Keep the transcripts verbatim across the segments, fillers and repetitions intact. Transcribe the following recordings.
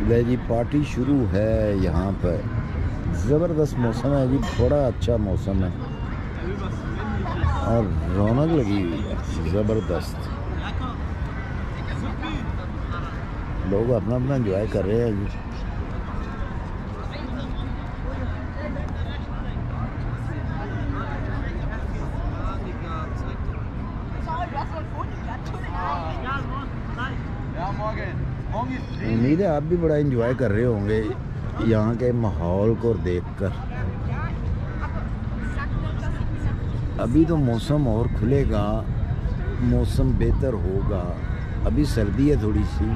ले जी पार्टी शुरू है यहाँ पर। ज़बरदस्त मौसम है जी, बड़ा अच्छा मौसम है और रौनक लगी हुई है ज़बरदस्त। लोग अपना अपना एंजॉय कर रहे हैं जी। उम्मीद है आप भी बड़ा एंजॉय कर रहे होंगे यहाँ के माहौल को देखकर। अभी तो मौसम और खुलेगा, मौसम बेहतर होगा। अभी सर्दी है थोड़ी सी,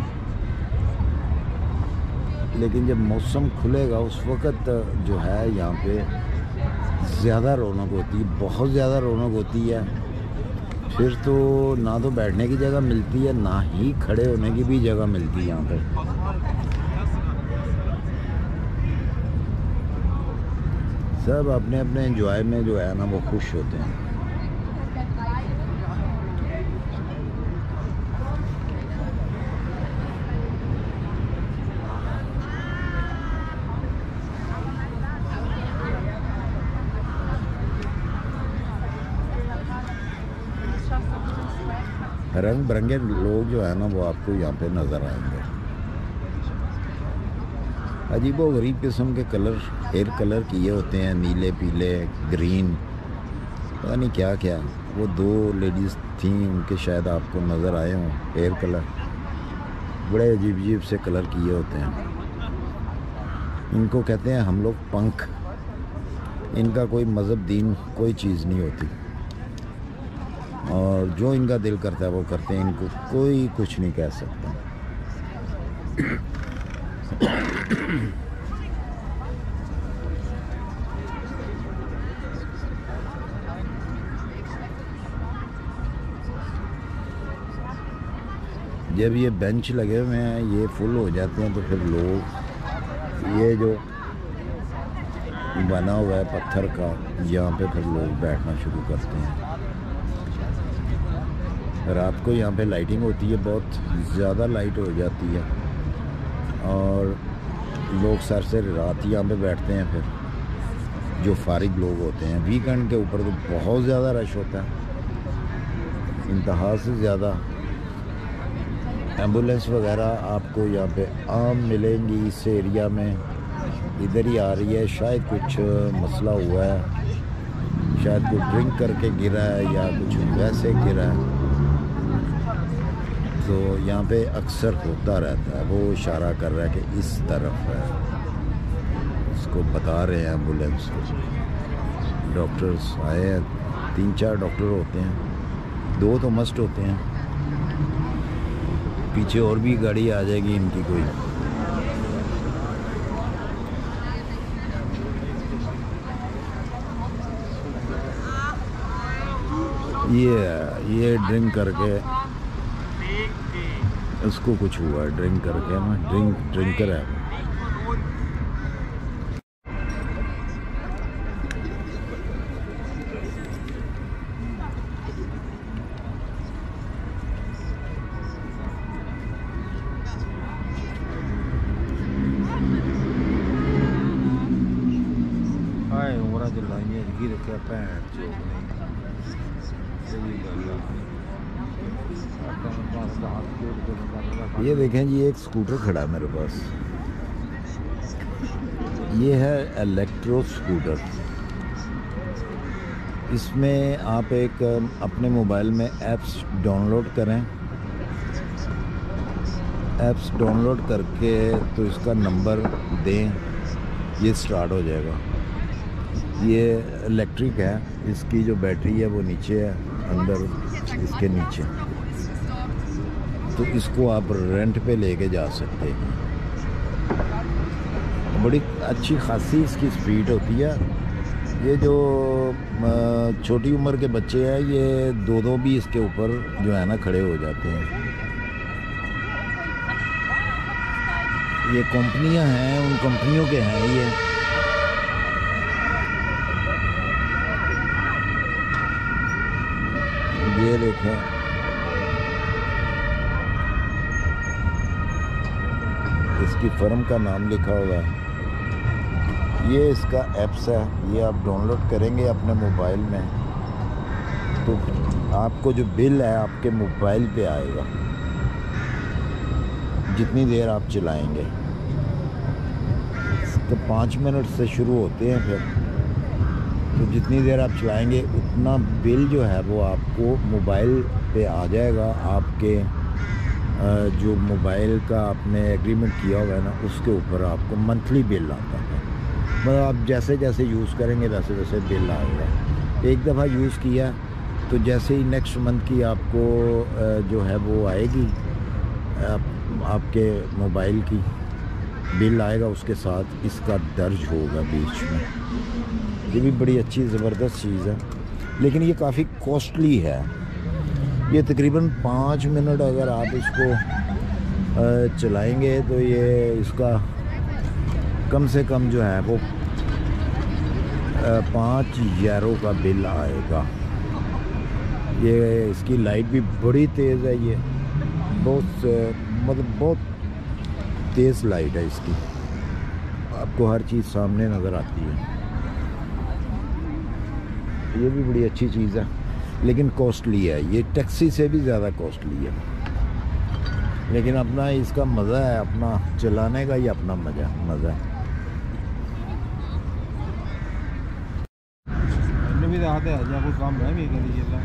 लेकिन जब मौसम खुलेगा उस वक़्त जो है यहाँ पे ज़्यादा रौनक होती है, बहुत ज़्यादा रौनक होती है। फिर तो ना तो बैठने की जगह मिलती है, ना ही खड़े होने की भी जगह मिलती है यहाँ पे। सब अपने अपने एंजॉय में जो है ना वो खुश होते हैं। रंग बिरंगे लोग जो है ना वो आपको यहाँ पे नज़र आएंगे। अजीबो गरीब किस्म के कलर, हेयर कलर किए होते हैं, नीले पीले ग्रीन, पता नहीं क्या क्या। वो दो लेडीज़ थी, उनके शायद आपको नज़र आए हों हेयर कलर, बड़े अजीब अजीब से कलर किए होते हैं। इनको कहते हैं हम लोग पंख। इनका कोई मज़हब दीन कोई चीज़ नहीं होती, और जो इनका दिल करता है वो करते हैं, इनको कोई कुछ नहीं कह सकता। जब ये बेंच लगे हुए हैं ये फुल हो जाते हैं तो फिर लोग, ये जो बना हुआ है पत्थर का, यहाँ पे फिर लोग बैठना शुरू करते हैं। रात को यहाँ पे लाइटिंग होती है, बहुत ज़्यादा लाइट हो जाती है और लोग सर से रात यहाँ पे बैठते हैं। फिर जो फारिग लोग होते हैं, वीकेंड के ऊपर तो बहुत ज़्यादा रश होता है, इंतहा से ज़्यादा। एम्बुलेंस वगैरह आपको यहाँ पे आम मिलेंगी इस एरिया में, इधर ही आ रही है। शायद कुछ मसला हुआ है, शायद कोई ड्रिंक करके गिरा है या कुछ वैसे गिरा है, तो यहाँ पे अक्सर होता रहता है। वो इशारा कर रहा है कि इस तरफ है, उसको बता रहे हैं एम्बुलेंस को। डॉक्टर्स आए हैं, तीन चार डॉक्टर होते हैं, दो तो मस्ट होते हैं, पीछे और भी गाड़ी आ जाएगी इनकी कोई। ये ये ड्रिंक करके उसको कुछ हुआ, ड्रिंक करके ना, ड्रिंक ड्रिंकर है। हाय उमरा जलाइए गिर के पैर जो नहीं ये देखें जी, एक स्कूटर खड़ा है मेरे पास। ये है इलेक्ट्रो स्कूटर। इसमें आप एक अपने मोबाइल में ऐप्स डाउनलोड करें, ऐप्स डाउनलोड करके तो इसका नंबर दें, ये स्टार्ट हो जाएगा। ये इलेक्ट्रिक है, इसकी जो बैटरी है वो नीचे है, अंदर इसके नीचे, तो इसको आप रेंट पे लेके जा सकते हैं। बड़ी अच्छी खासी इसकी स्पीड होती है। ये जो छोटी उम्र के बच्चे हैं ये दो दो भी इसके ऊपर जो है ना खड़े हो जाते हैं। ये कंपनियां हैं, उन कंपनियों के हैं ये। ये देखें इसकी फर्म का नाम लिखा हुआ है। ये इसका ऐप्स है, ये आप डाउनलोड करेंगे अपने मोबाइल में तो आपको जो बिल है आपके मोबाइल पे आएगा जितनी देर आप चलाएंगे। तो पाँच मिनट से शुरू होते हैं, फिर तो जितनी देर आप चलाएंगे उतना बिल जो है वो आपको मोबाइल पे आ जाएगा। आपके जो मोबाइल का आपने एग्रीमेंट किया हुआ है ना, उसके ऊपर आपको मंथली बिल आता है। मतलब आप जैसे जैसे यूज़ करेंगे वैसे वैसे बिल आएगा। एक दफ़ा यूज़ किया तो जैसे ही नेक्स्ट मंथ की आपको जो है वो आएगी, आप, आपके मोबाइल की बिल आएगा, उसके साथ इसका दर्ज होगा बीच में। ये भी बड़ी अच्छी ज़बरदस्त चीज़ है, लेकिन ये काफ़ी कॉस्टली है। ये तकरीबन पाँच मिनट अगर आप इसको चलाएंगे तो ये इसका कम से कम जो है वो पाँच यूरो का बिल आएगा। ये इसकी लाइट भी बड़ी तेज़ है, ये बहुत मतलब बहुत तेज़ लाइट है इसकी, आपको हर चीज़ सामने नज़र आती है। ये भी बड़ी अच्छी चीज़ है, लेकिन कॉस्टली है। ये टैक्सी से भी ज़्यादा कॉस्टली है, लेकिन अपना इसका मज़ा है, अपना चलाने का ही अपना मज़ा मज़ा है। भी आते हैं या कोई काम है भी कर लीजिए।